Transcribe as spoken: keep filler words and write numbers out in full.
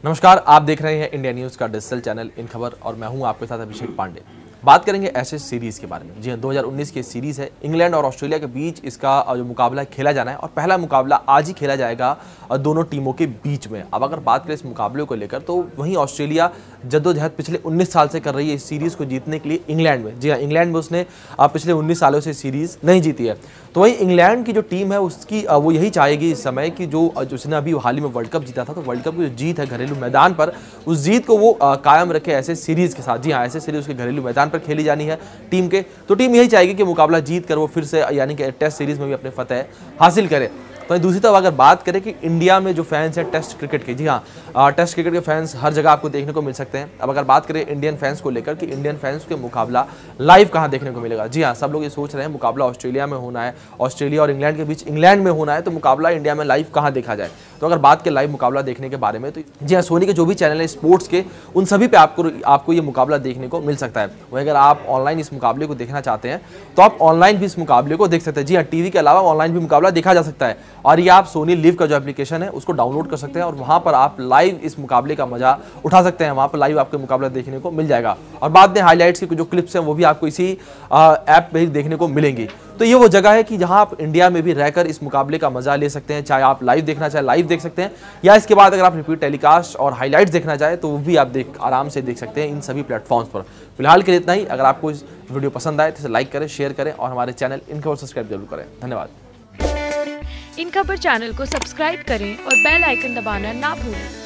नमस्कार, आप देख रहे हैं इंडिया न्यूज़ का डिजिटल चैनल इन खबर और मैं हूं आपके साथ अभिषेक पांडे। बात करेंगे एशेज सीरीज़ के बारे में। जी हाँ, दो हज़ार उन्नीस की सीरीज़ है, इंग्लैंड और ऑस्ट्रेलिया के बीच इसका जो मुकाबला खेला जाना है और पहला मुकाबला आज ही खेला जाएगा दोनों टीमों के बीच में। अब अगर बात करें इस मुकाबले को लेकर तो वहीं ऑस्ट्रेलिया जद्दोजहद पिछले उन्नीस साल से कर रही है इस सीरीज़ को जीतने के लिए इंग्लैंड में। जी हाँ, इंग्लैंड में उसने पिछले उन्नीस सालों से सीरीज़ नहीं जीती है। तो वहीं इंग्लैंड की जो टीम है उसकी वो यही चाहेगी इस समय कि जो उसने अभी हाल ही में वर्ल्ड कप जीता था, तो वर्ल्ड कप की जो जीत है घरेलू मैदान पर, उस जीत को वो कायम रखे ऐसे सीरीज़ के साथ। जी हाँ, ऐसे सीरीज़ उसके घरेलू मैदान पर खेली जानी है टीम के, तो टीम यही चाहेगी कि मुकाबला जीत कर वो फिर से यानी कि टेस्ट सीरीज़ में भी अपने फतेह हासिल करे। तो दूसरी तरफ अगर बात करें कि इंडिया में जो फैंस हैं टेस्ट क्रिकेट के, जी हाँ, टेस्ट क्रिकेट के फैंस हर जगह आपको देखने को मिल सकते हैं। अब अगर बात करें इंडियन फैंस को लेकर कि इंडियन फैंस के मुकाबला लाइव कहाँ देखने को मिलेगा, जी हाँ, सब लोग ये सोच रहे हैं मुकाबला ऑस्ट्रेलिया में होना है, ऑस्ट्रेलिया और इंग्लैंड के बीच इंग्लैंड में होना है, तो मुकाबला इंडिया में लाइव कहाँ देखा जाए। तो अगर बात करें लाइव मुकाबला देखने के बारे में तो जी हाँ, सोनी के जो भी चैनल है स्पोर्ट्स के, उन सभी पे आपको आपको ये मुकाबला देखने को मिल सकता है। वही अगर आप ऑनलाइन इस मुकाबले को देखना चाहते हैं तो आप ऑनलाइन भी इस मुकाबले को देख सकते हैं। जी हाँ, टीवी के अलावा ऑनलाइन भी मुकाबला देखा जा सकता है और ये आप सोनी लिव का जो एप्लीकेशन है उसको डाउनलोड कर सकते हैं और वहां पर आप लाइव इस मुकाबले का मजा उठा सकते हैं। वहां पर लाइव आपको मुकाबला देखने को मिल जाएगा और बाद में हाईलाइट्स की जो क्लिप्स हैं वो भी आपको इसी ऐप पे ही देखने को मिलेंगी। तो ये वो जगह है कि जहां आप इंडिया में भी रहकर इस मुकाबले का मजा ले सकते हैं, चाहे आप लाइव देखना चाहे लाइव देख सकते हैं, या इसके बाद अगर आप रिपीट टेलीकास्ट और हाईलाइट्स देखना चाहे तो वो भी आप देख आराम से देख सकते हैं इन सभी प्लेटफॉर्म्स पर। फिलहाल के लिए इतना ही। अगर आपको इस वीडियो पसंद आए तो इसे लाइक करें, शेयर करें और हमारे चैनल इन खबर सब्सक्राइब जरूर करें। धन्यवाद। इन खबर चैनल को सब्सक्राइब करें और बेल आइकन दबाना ना भूलें।